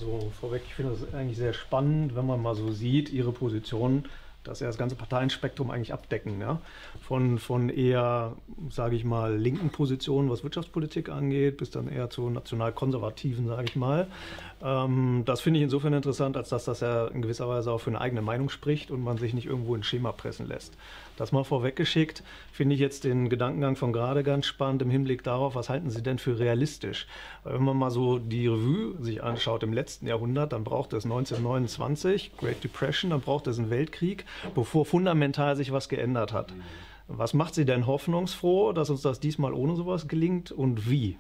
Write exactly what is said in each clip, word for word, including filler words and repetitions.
Also vorweg, ich finde das eigentlich sehr spannend, wenn man mal so sieht, Ihre Position, dass Sie das ganze Parteienspektrum eigentlich abdecken. Ja? Von, von eher, sage ich mal, linken Positionen, was Wirtschaftspolitik angeht, bis dann eher zu national-konservativen, sage ich mal. Ähm, das finde ich insofern interessant, als dass das ja in gewisser Weise auch für eine eigene Meinung spricht und man sich nicht irgendwo in ein Schema pressen lässt. Das mal vorweggeschickt, finde ich jetzt den Gedankengang von gerade ganz spannend im Hinblick darauf, was halten Sie denn für realistisch? Weil wenn man mal so die Revue sich anschaut im letzten Jahrhundert, dann braucht es neunzehnhundertneunundzwanzig, Great Depression, dann braucht es einen Weltkrieg, bevor fundamental sich was geändert hat. Was macht Sie denn hoffnungsfroh, dass uns das diesmal ohne sowas gelingt und wie?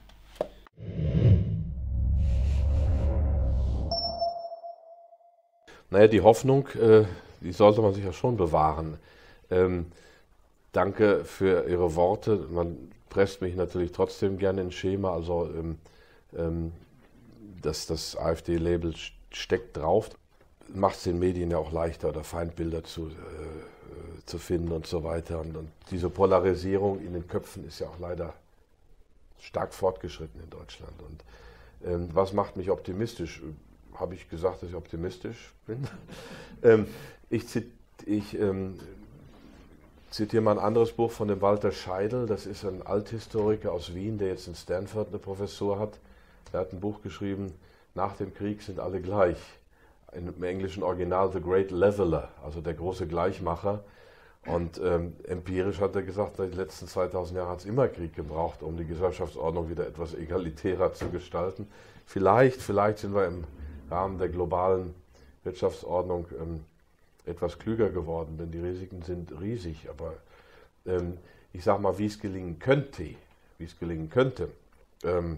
Naja, die Hoffnung, äh, die sollte man sich ja schon bewahren. Ähm, danke für Ihre Worte. Man presst mich natürlich trotzdem gerne ins Schema. Also ähm, ähm, das, das AfD-Label steckt drauf. Macht es den Medien ja auch leichter, oder Feindbilder zu, äh, zu finden und so weiter. Und, und diese Polarisierung in den Köpfen ist ja auch leider stark fortgeschritten in Deutschland. Und ähm, was macht mich optimistisch? Habe ich gesagt, dass ich optimistisch bin? ähm, ich zit, ich ähm, zitiere mal ein anderes Buch von dem Walter Scheidel. Das ist ein Althistoriker aus Wien, der jetzt in Stanford eine Professur hat. Der hat ein Buch geschrieben, Nach dem Krieg sind alle gleich. Im englischen Original The Great Leveler, also der große Gleichmacher. Und ähm, empirisch hat er gesagt, in den letzten zweitausend Jahren hat es immer Krieg gebraucht, um die Gesellschaftsordnung wieder etwas egalitärer zu gestalten. Vielleicht, vielleicht sind wir im Rahmen der globalen Wirtschaftsordnung ähm, etwas klüger geworden, denn die Risiken sind riesig. Aber ähm, ich sage mal, wie es gelingen könnte, wie es gelingen könnte. Ähm,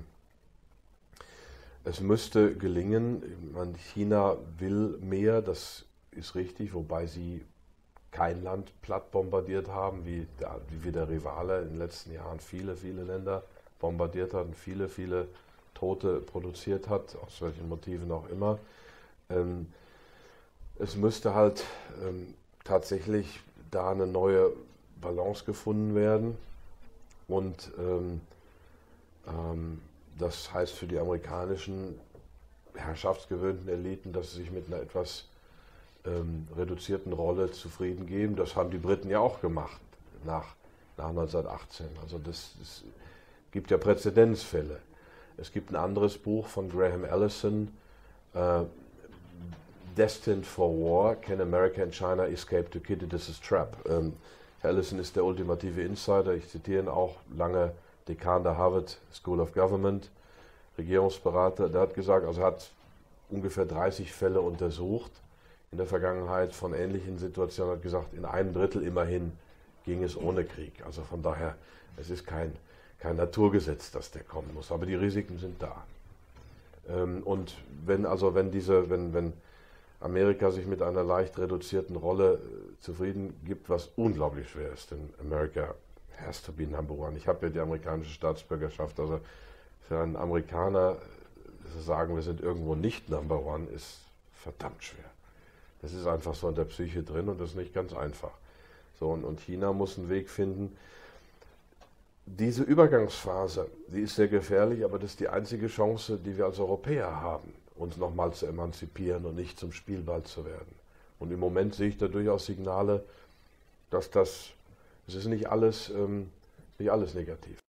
es müsste gelingen, man, China will mehr, das ist richtig, wobei sie kein Land platt bombardiert haben, wie der, wie der Rivale in den letzten Jahren viele, viele Länder bombardiert hat und viele, viele Tote produziert hat, aus welchen Motiven auch immer. Ähm, es müsste halt ähm, tatsächlich da eine neue Balance gefunden werden und ähm, ähm, das heißt für die amerikanischen herrschaftsgewöhnten Eliten, dass sie sich mit einer etwas ähm, reduzierten Rolle zufrieden geben. Das haben die Briten ja auch gemacht nach, nach neunzehnhundertachtzehn. Also das, das gibt ja Präzedenzfälle. Es gibt ein anderes Buch von Graham Allison, uh, Destined for War, Can America and China Escape Thucydides' Trap? Ähm, Herr Allison ist der ultimative Insider, ich zitiere ihn auch, lange Dekan der Harvard School of Government, Regierungsberater. Der hat gesagt, also er hat ungefähr dreißig Fälle untersucht in der Vergangenheit von ähnlichen Situationen, hat gesagt, in einem Drittel immerhin ging es ohne Krieg. Also von daher, es ist kein Kein Naturgesetz, dass der kommen muss, aber die Risiken sind da. Ähm, und wenn also wenn diese, wenn, wenn Amerika sich mit einer leicht reduzierten Rolle äh, zufrieden gibt, was unglaublich schwer ist, denn America has to be number one. Ich habe ja die amerikanische Staatsbürgerschaft, also für einen Amerikaner zu sagen, wir sind irgendwo nicht number one, ist verdammt schwer. Das ist einfach so in der Psyche drin und das ist nicht ganz einfach. So, und, und China muss einen Weg finden. Diese Übergangsphase, die ist sehr gefährlich, aber das ist die einzige Chance, die wir als Europäer haben, uns nochmal zu emanzipieren und nicht zum Spielball zu werden. Und im Moment sehe ich da durchaus Signale, dass das, es ist nicht alles, ähm, nicht alles negativ.